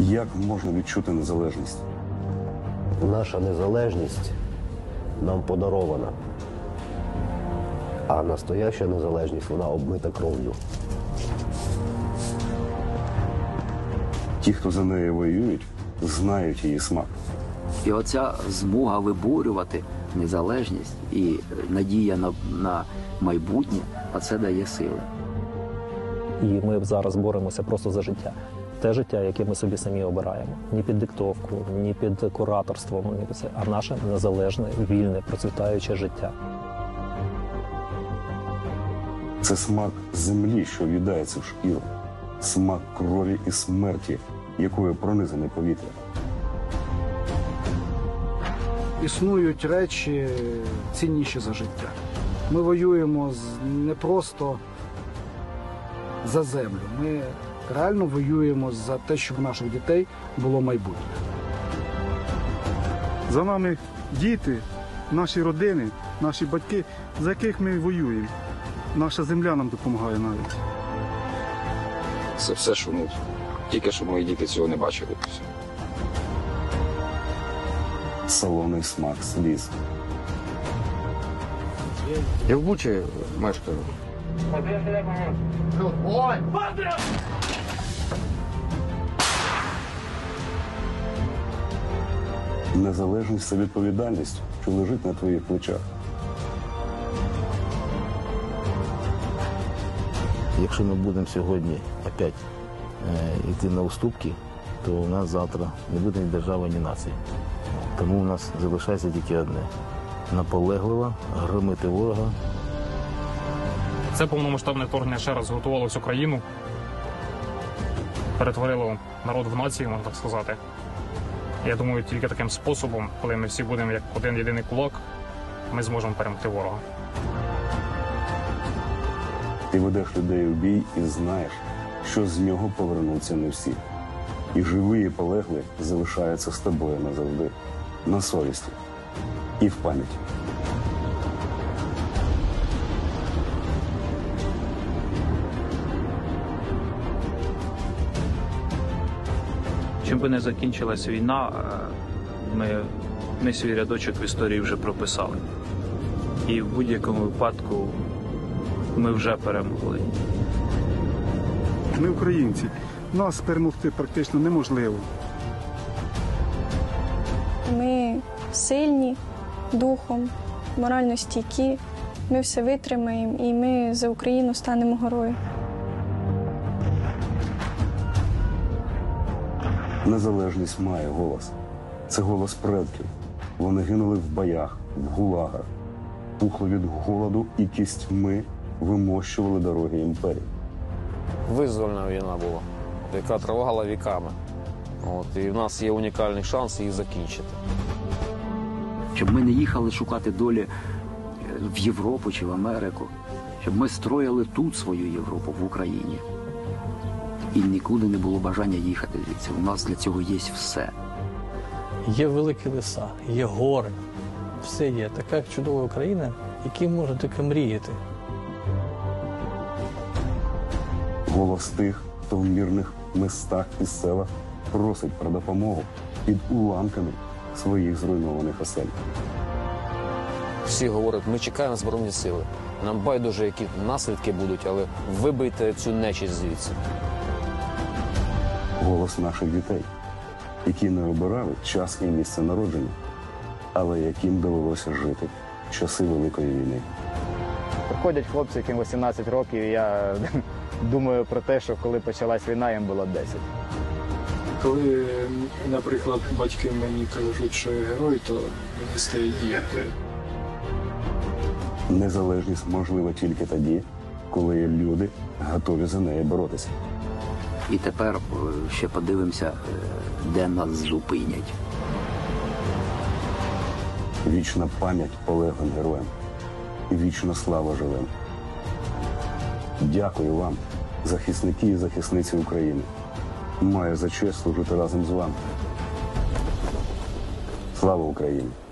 Як можна відчути незалежність? Наша незалежність нам подарована, а настояща незалежність, вона обмита кров'ю. Ті, хто за нею воюють, знають її смак. І оця змога виборювати незалежність і надія на майбутнє, а це дає сили. І ми зараз боремося просто за життя. Те життя, яке ми собі самі обираємо. Ні під диктовку, ні під кураторством, ні під це, а наше незалежне, вільне, процвітаюче життя. Це смак землі, що в'їдається в шкіру. Смак крові і смерті, якою пронизане повітря. Існують речі цінніші за життя. Ми воюємо не просто за землю. Ми реально воюємо за те, щоб у наших дітей було майбутнє. За нами діти, наші родини, наші батьки, за яких ми воюємо. Наша земля нам допомагає навіть. Це все, що тільки що мої діти цього не бачили. Солоний смак сліз. Я в Бучі мешкаю. Незалежність – це відповідальність, що лежить на твоїх плечах. Якщо ми будемо сьогодні опять йти на уступки, то у нас завтра не буде ні держави, ні нації. Тому у нас залишається тільки одне – наполегливо громити ворога. Це повномасштабне вторгнення ще раз зготувало всю країну, перетворило народ в націю, можна так сказати. Я думаю, тільки таким способом, коли ми всі будемо як один єдиний кулак, ми зможемо перемогти ворога. Ти ведеш людей у бій і знаєш, що з нього повернуться не всі. І живі, і полеглі залишаються з тобою назавжди, на совісті і в пам'яті. Чим би не закінчилась війна, ми свій рядочок в історії вже прописали. І в будь-якому випадку ми вже перемогли. Ми українці. Нас перемогти практично неможливо. Ми сильні духом, морально стійкі. Ми все витримаємо і ми за Україну станемо горою. Незалежність має голос. Це голос предків. Вони гинули в боях, в гулагах, пухли від голоду і кістьми вимощували дороги імперії. Визвольна війна була, яка тривала віками. І в нас є унікальний шанс її закінчити. Щоб ми не їхали шукати долі в Європу чи в Америку, щоб ми строїли тут свою Європу, в Україні. І нікуди не було бажання їхати звідси. У нас для цього є все. Є великі ліса, є гори, все є. Така чудова Україна, якій можна тільки мріяти. Голос тих, хто в мирних містах і селах просить про допомогу під уламками своїх зруйнованих осель. Всі говорять, ми чекаємо Збройні сили. Нам байдуже, які наслідки будуть, але вибийте цю нечисть звідси. Голос наших дітей, які не обирали час і місце народження, але яким довелося жити в часи Великої війни. Приходять хлопці, яким 18 років, і я думаю про те, що коли почалась війна, їм було 10. Коли, наприклад, батьки мені кажуть, що я герой, то мені стає діяти. Незалежність можлива тільки тоді, коли є люди, готові за неї боротися. І тепер ще подивимося, де нас зупинять. Вічна пам'ять полеглим героям і вічна слава живим. Дякую вам, захисники і захисниці України. Маю за честь служити разом з вами. Слава Україні!